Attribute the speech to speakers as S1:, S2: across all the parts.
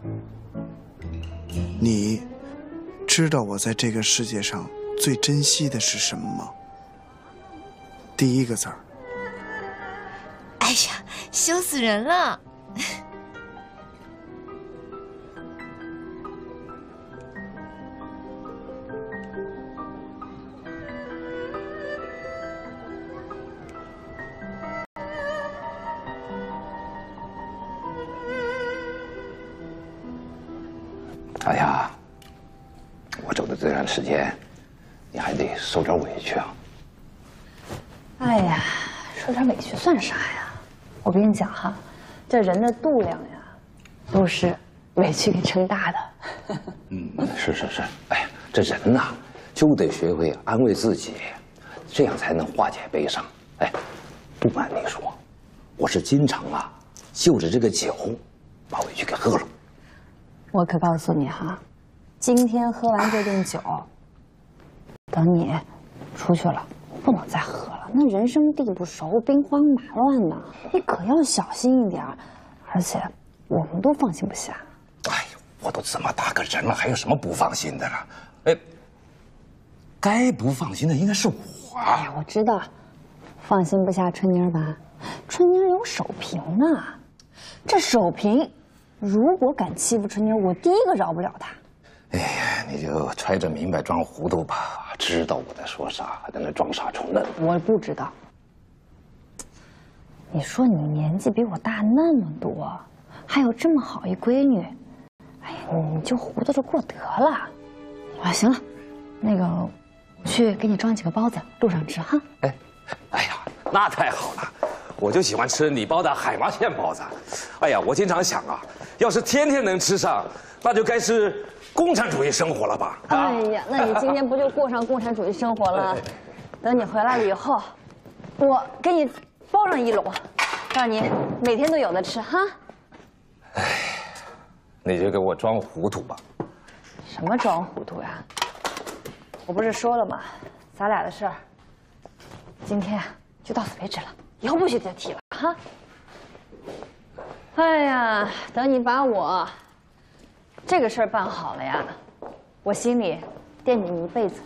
S1: 你知道我在这个世界上最珍惜的是什么吗？第一个字儿。
S2: 哎呀，羞死人了！
S3: 哎呀，我走的这段时间，你还得受点委屈啊。
S4: 哎呀，受点委屈算啥呀？我跟你讲哈，这人的度量呀，都是委屈给撑大的。
S3: 是。哎呀，这人呐，就得学会安慰自己，这样才能化解悲伤。哎，不瞒你说，我是经常啊，就着这个酒，把委屈给喝了。
S4: 我可告诉你哈，今天喝完这顿酒，等你出去了，不能再喝了。那人生地不熟，兵荒马乱的，你可要小心一点。而且我们都放心不下。
S3: 哎呦，我都这么大个人了，还有什么不放心的了？哎，该不放心的应该是我。
S4: 哎呀，我知道，放心不下春妮吧？春妮有守平呢，这守平。如果敢欺负春妮，我第一个饶不了他。
S3: 哎呀，你就揣着明白装糊涂吧，知道我在说啥，还在那装傻充愣。
S4: 我不知道。你说你年纪比我大那么多，还有这么好一闺女，哎呀，你就糊涂着过得了。啊，行了，那个，我去给你装几个包子，路上吃哈。
S3: 哎呀，那太好了，我就喜欢吃你包的海麻馅包子。哎呀，我经常想啊，要是天天能吃上，那就该是共产主义生活了吧？
S4: 哎呀，那你今天不就过上共产主义生活了？等你回来了以后，我给你包上一笼，让你每天都有的吃哈。
S3: 哎，你就给我装糊涂吧。
S4: 什么装糊涂呀？我不是说了吗？咱俩的事儿，今天就到此为止了，以后不许再提了哈。哎呀，等你把我这个事儿办好了呀，我心里惦记你一辈子。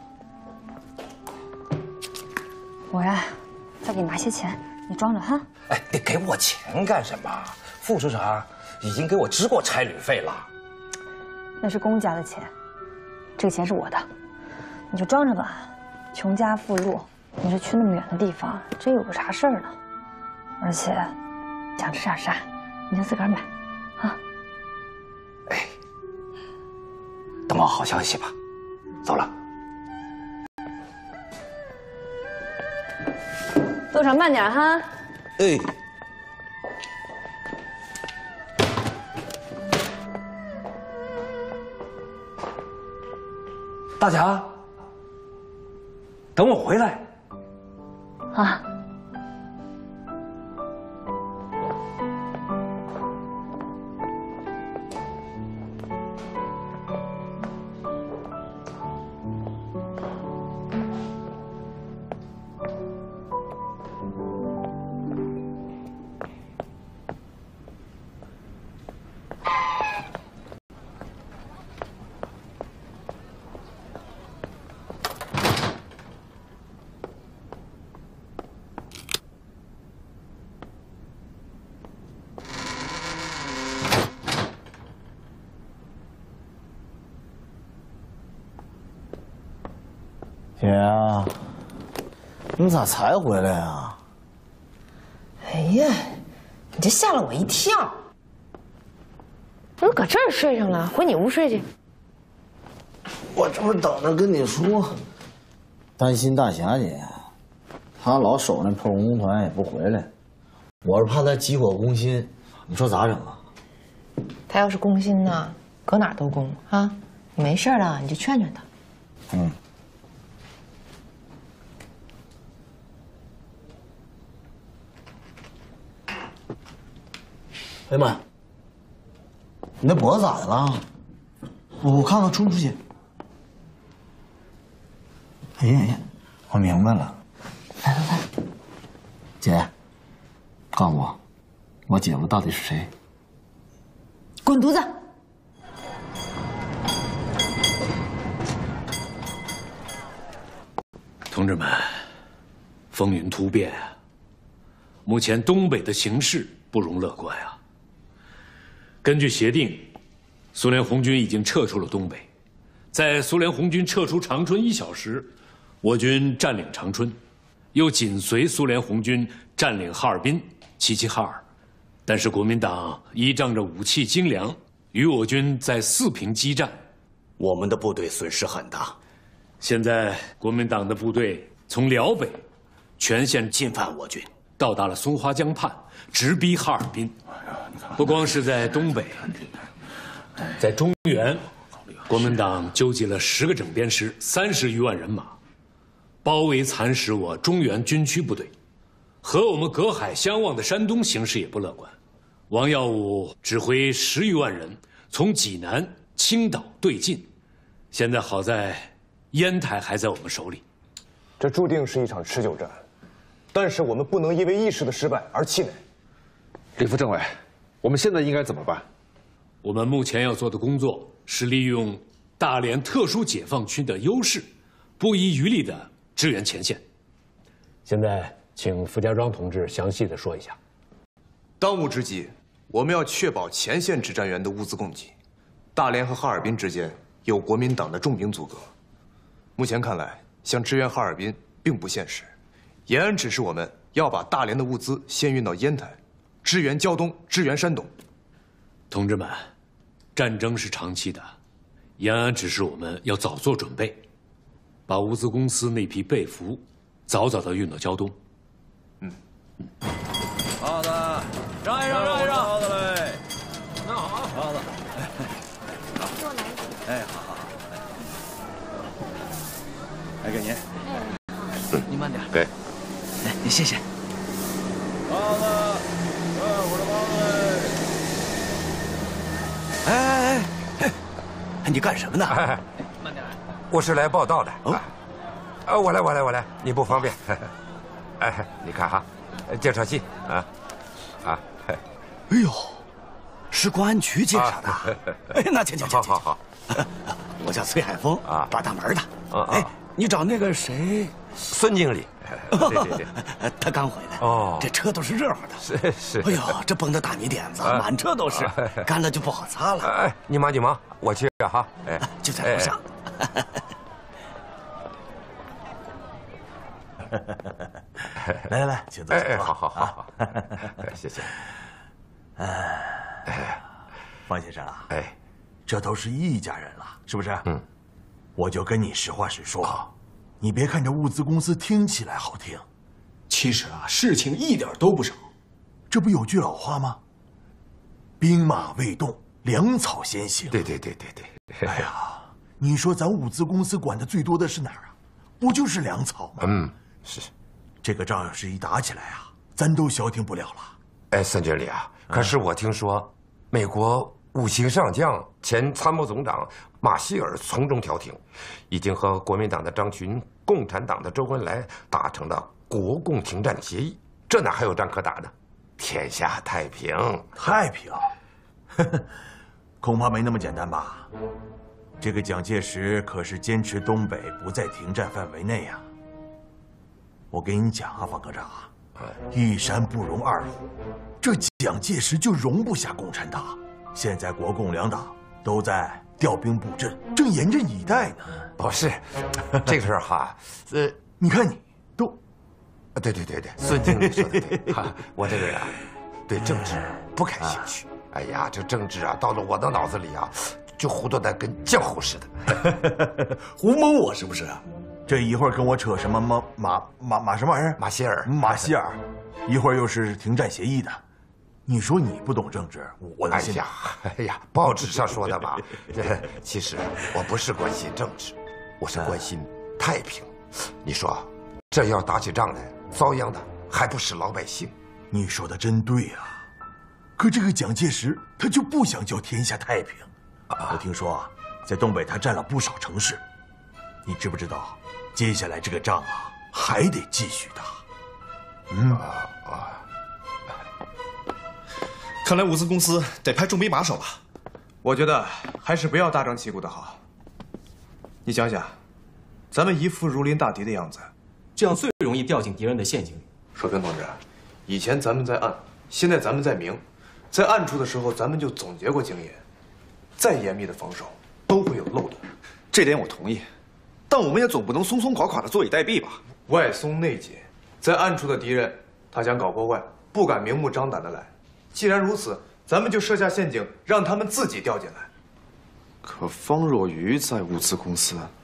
S4: 我呀，再给你拿些钱，你装着哈。
S3: 哎，你给我钱干什么？副处长已经给我支过差旅费了。
S4: 那是公家的钱，这个钱是我的，你就装着吧。穷家富路，你这去那么远的地方，真有个啥事儿呢？而且想吃点啥，你就自个儿买，啊。
S3: 哎，等我好消息吧。走了。
S4: 路上慢点哈。
S3: 哎。大强，等我回来。
S4: 啊。
S5: 姐啊，你咋才回来呀？
S2: 哎呀，你这吓了我一跳！怎么搁这儿睡上了？回你屋睡去。
S5: 我这不是等着跟你说，担心大侠姐，她老守那破工团也不回来，我是怕她急火攻心，你说咋整啊？
S2: 他要是攻心呢，搁哪儿都攻啊！你没事了，你就劝劝他。
S5: 嗯。哎呀妈呀！你那脖子咋的了？我看看出不出血？哎呀呀，我明白了。来，姐，告诉我，我姐夫到底是谁？
S2: 滚犊子！
S6: 同志们，风云突变啊！目前东北的形势不容乐观啊。根据协定，苏联红军已经撤出了东北。在苏联红军撤出长春1小时，我军占领长春，又紧随苏联红军占领哈尔滨、齐齐哈尔。但是国民党依仗着武器精良，与我军在四平激战，
S7: 我们的部队损失很大。
S6: 现在国民党的部队从辽北全线
S7: 进犯我军，
S6: 到达了松花江畔，直逼哈尔滨。不光是在东北，在中原，国民党纠集了10个整编师，30余万人马，包围蚕食我中原军区部队。和我们隔海相望的山东形势也不乐观。王耀武指挥10余万人从济南、青岛对进，现在好在烟台还在我们手里。
S8: 这注定是一场持久战，但是我们不能因为一时的失败而气馁。
S9: 李副政委，我们现在应该怎么办？
S6: 我们目前要做的工作是利用大连特殊解放区的优势，不遗余力地支援前线。现在，请傅家庄同志详细地说一下。
S8: 当务之急，我们要确保前线指战员的物资供给。大连和哈尔滨之间有国民党的重兵阻隔，目前看来，想支援哈尔滨并不现实。延安指示我们要把大连的物资先运到烟台，支援胶东，支援山东。
S6: 同志们，战争是长期的，延安指示我们要早做准备，把物资公司那批被俘早早地运到胶东。
S10: 耗子，让一让，让一让。耗子嘞，那好，耗子。给我拿一个。哎，好好好。来给您。哎，您慢点。
S9: 给。
S10: 哎，谢谢。耗子，我的耗子嘞。哎，你干什么呢？
S11: 慢点。我是来报道的。哦。我来，你不方便。哎，你看哈，介绍信啊。
S10: 哎呦，是公安局介绍的。哎，那请。
S11: 好。
S10: 我叫崔海峰啊，抓大门的。哎，你找那个谁？
S11: 孙经理。对，
S10: 他刚回来。
S11: 哦，
S10: 这车都是热乎
S11: 的。是。
S10: 哎呦，这崩的大泥点子，满车都是，干了就不好擦了。
S11: 哎，你忙，我去哈。哎，
S10: 就在楼上。来，请坐。
S11: 哎，好，谢谢。
S10: 方先生啊，
S11: 哎，
S10: 这都是一家人了，是不是？我就跟你实话实说，你别看这物资公司听起来好听，其实啊，事情一点都不少。这不有句老话吗？兵马未动，粮草先行。
S11: 对。
S10: 哎呀，你说咱物资公司管的最多的是哪儿啊？不就是粮草吗？
S11: 是。
S10: 这个仗要是一打起来啊，咱都消停不了了。
S11: 哎，孙经理啊，可是我听说，美国5星上将、前参谋总长马歇尔从中调停，已经和国民党的张群、共产党的周恩来达成了国共停战协议，这哪还有仗可打呢？天下太平。
S10: 太平？恐怕没那么简单吧？这个蒋介石可是坚持东北不在停战范围内呀。我跟你讲啊，方科长啊，一山不容二虎，这蒋介石就容不下共产党。现在国共两党都在调兵布阵，正严阵以待呢。
S11: 不是，这个事儿哈，
S10: 你看你都，
S11: 对，孙经理说的对，我这个人啊，对政治不感兴趣。哎呀，这政治啊，到了我的脑子里啊，就糊涂的跟浆糊似的。
S10: 胡蒙我是不是？这一会儿跟我扯什么马什么玩意儿？
S11: 马歇尔，
S10: 一会儿又是停战协议的。你说你不懂政治，我能信？
S11: 哎呀，报纸上说的吧。其实我不是关心政治，我是关心太平。你说，这要打起仗来，遭殃的还不是老百姓？
S10: 你说的真对啊。可这个蒋介石他就不想叫天下太平。我听说啊，在东北他占了不少城市。你知不知道，接下来这个仗啊还得继续打。
S8: 看来物资公司得派重兵把守了。我觉得还是不要大张旗鼓的好。你想想，咱们一副如临大敌的样子，
S12: 这样最容易掉进敌人的陷阱里。
S8: 守平同志，以前咱们在暗，现在咱们在明，在暗处的时候，咱们就总结过经验，再严密的防守都会有漏洞。
S13: 这点我同意，但我们也总不能松松垮垮的坐以待毙吧？
S8: 外松内紧，在暗处的敌人，他想搞破坏，不敢明目张胆的来。既然如此，咱们就设下陷阱，让他们自己掉进来。
S13: 可方若愚在物资公司。